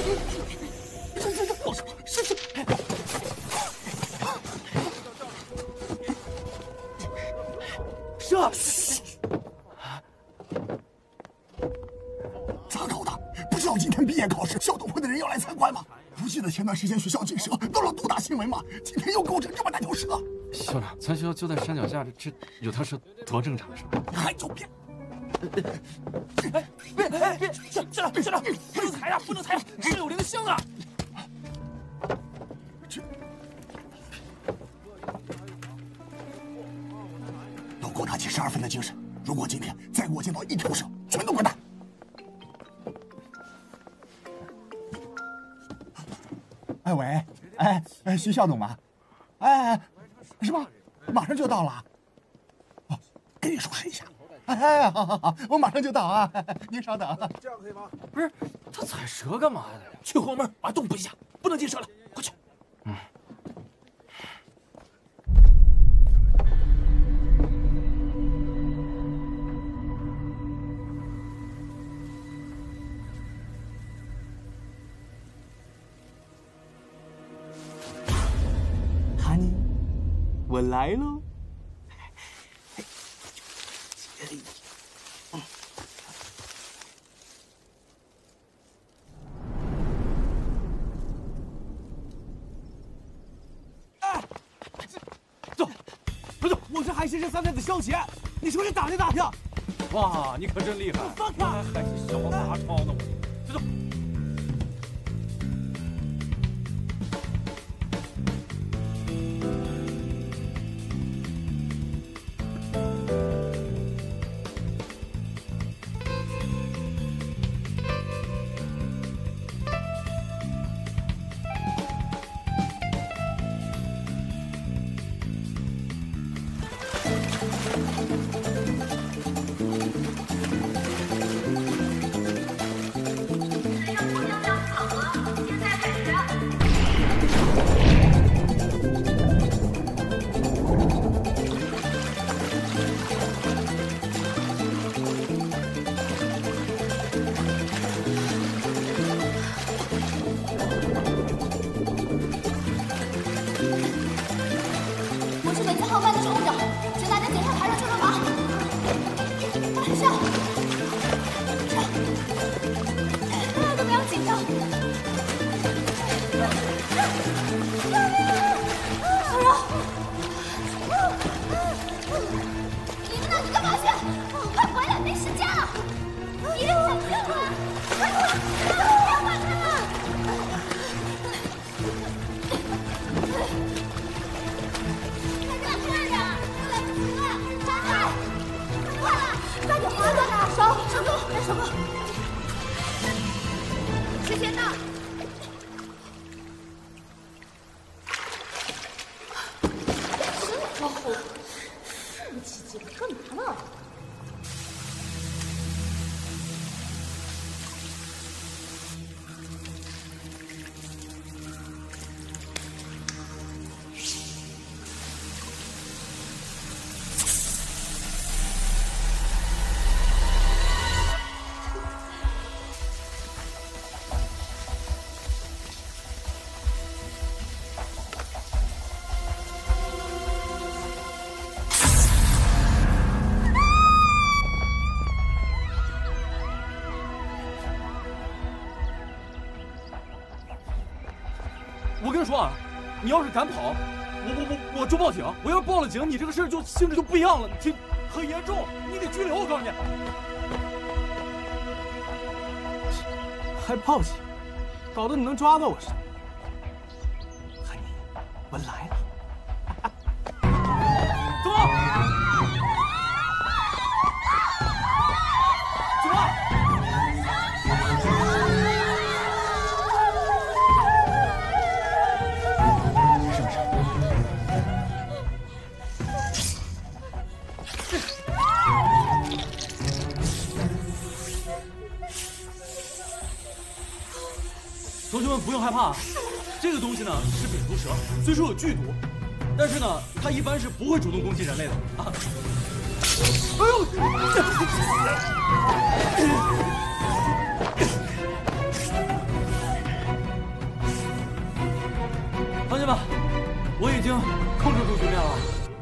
放手！是。射！ 咋搞的？不知道今天毕业考试，校董会的人要来参观吗？不记得前段时间学校进蛇闹了多大新闻吗？今天又构成这么大条蛇。 校长，咱学校就在山脚下，这有条蛇多正常是吧？ 你还狡辩！ 别！校长，不能踩呀，不能踩呀，是有灵性的。 都给我打起12分的精神！如果今天再给我见到一条蛇，全都滚蛋！哎喂，徐校董吗？是吗？马上就到了。哦，给你收拾一下。好，我马上就到啊！您稍等。 这样可以吗？不是，他踩蛇干嘛呀？去后门把洞补一下，不能进蛇了，快去。 Honey， 我来喽。 我是海西市3太子萧协，你出去打听打听。 哇，你可真厉害！ 放开！ 海西小杂超呢，我走。 我跟你说啊，你要是敢跑，我就报警。我要是报了警，你这个事儿就性质就不一样了，这很严重，你得拘留。我告诉你， 还报警，搞得你能抓到我似的。汉尼，我来了。 走！同学们不用害怕，这个东西呢是蝙蝠蛇，虽说有剧毒，但是呢它一般是不会主动攻击人类的啊。哎呦！ 经控制住局面了。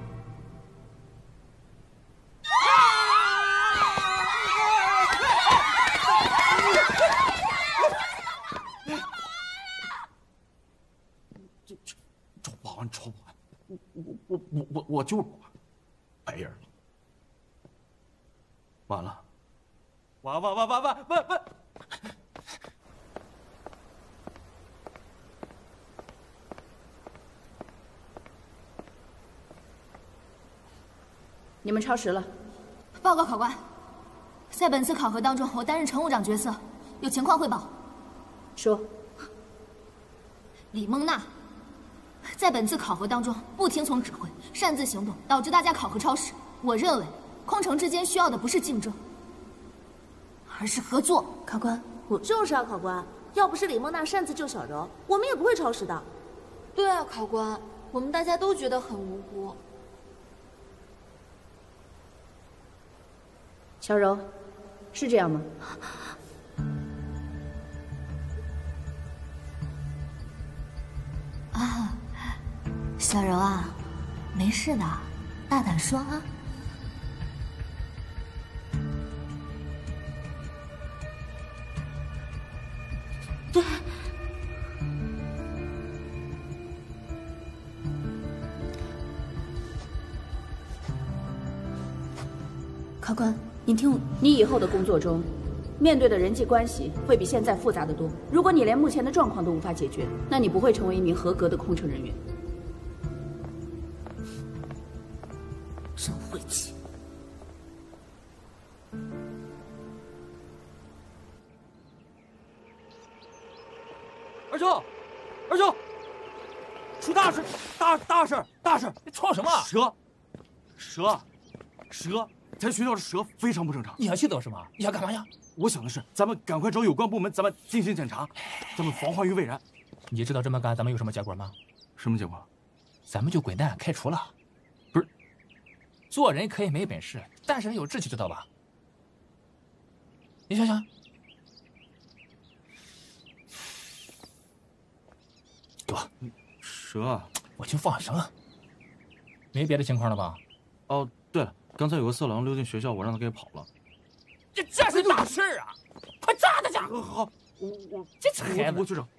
臭保安，臭保安！我就是保安，白人了。 完了，完！ 你们超时了。 报告考官，在本次考核当中，我担任乘务长角色，有情况汇报。 说。 李梦娜在本次考核当中不听从指挥，擅自行动，导致大家考核超时。我认为，空乘之间需要的不是竞争，而是合作。 考官，就是啊，考官，要不是李梦娜擅自救小柔，我们也不会超时的。 对啊，考官，我们大家都觉得很无辜。 小柔，是这样吗？ 啊，小柔啊，没事的，大胆说啊。 对。 考官，您听我，你以后的工作中，面对的人际关系会比现在复杂得多。如果你连目前的状况都无法解决，那你不会成为一名合格的空乘人员。 真晦气！ 二舅，出大事！大事！ 你吵什么？ 蛇！咱学校的蛇非常不正常。 你想去的是吗？你想干嘛呀？ 我想的是，咱们赶快找有关部门，咱们进行检查，咱们防患于未然。 你知道这么干咱们有什么结果吗？ 什么结果？ 咱们就滚蛋，开除了。 不是， 做人可以没本事，但是人有志气，知道吧？你想想。给我蛇， 我去放绳。没别的情况了吧？ 哦，对了，刚才有个色狼溜进学校，我让他给跑了。 这是大事啊！快抓他去！ 好，我这孩子， 我去找。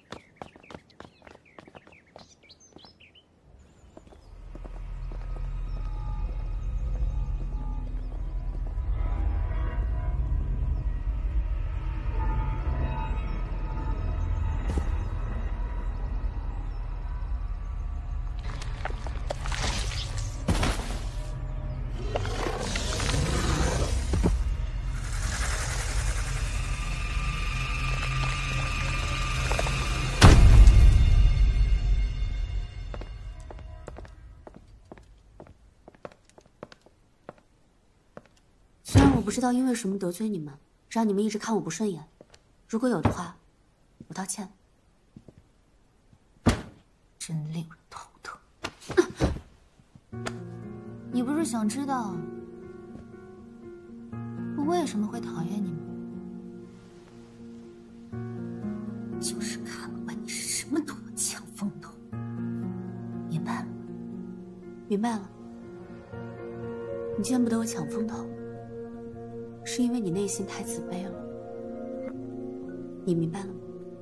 我不知道因为什么得罪你们，让你们一直看我不顺眼。如果有的话，我道歉。 真令人头疼。你不是想知道我为什么会讨厌你吗？就是看不惯你什么都要抢风头。明白了？ 明白了。你见不得我抢风头，是因为你内心太自卑了。你明白了吗？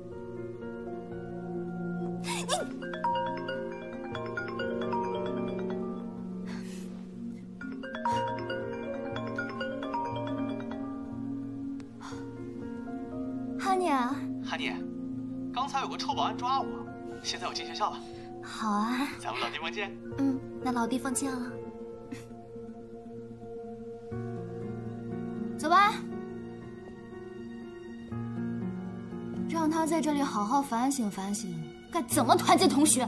哈尼啊， 哈尼，刚才有个臭保安抓我，现在我进学校了。 好啊， 咱们老地方见。 那老地方见了。走吧，让他在这里好好反省反省，该怎么团结同学。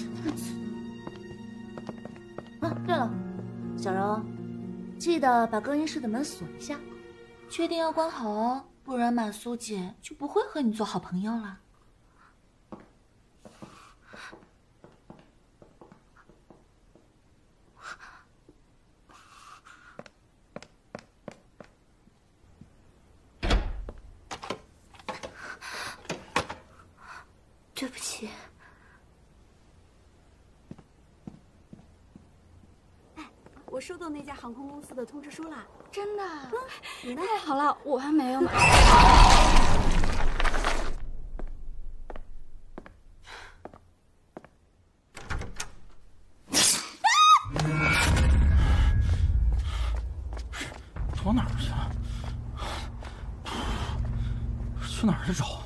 啊，对了，小柔，记得把更衣室的门锁一下，确定要关好哦，不然马苏姐就不会和你做好朋友了。对不起。 收到那家航空公司的通知书了。 真的？ 你呢？ 太好了，我还没有呢。 躲哪儿去了？去哪儿去找？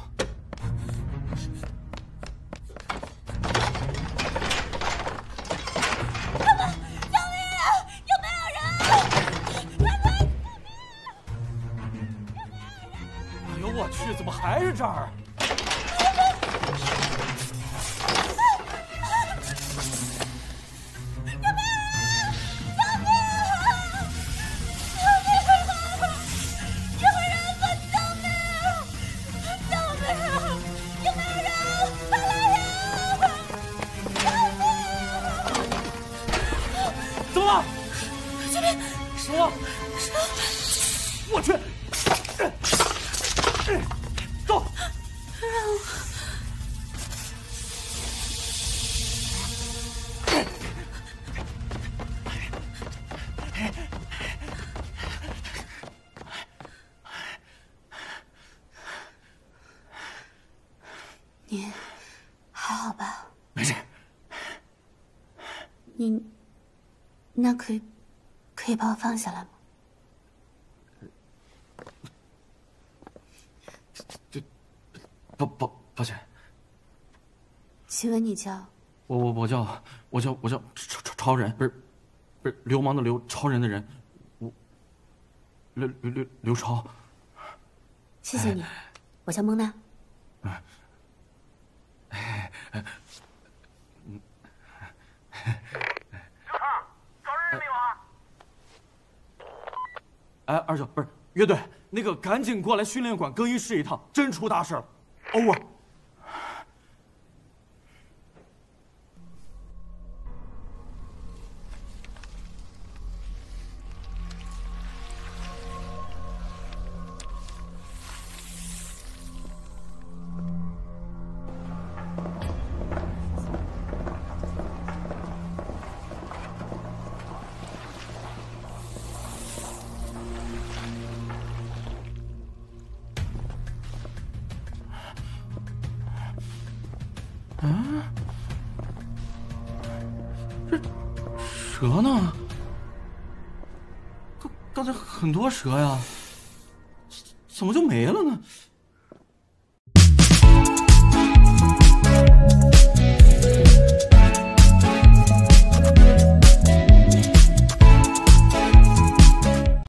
我去，怎么还是这儿？怎么了？ 这边蛇！我去！走！ 你还好吧？ 没事。 你那可以把我放下来吗？ 抱歉。 请问你叫？ 我叫超人，不是流氓的流，超人的人，刘超。 谢谢你，我叫蒙娜。 找人没有啊？ 哎，二舅，不是乐队，那个赶紧过来训练馆更衣室一趟，真出大事了。over。这蛇呢？刚才很多蛇呀，怎么就没了呢？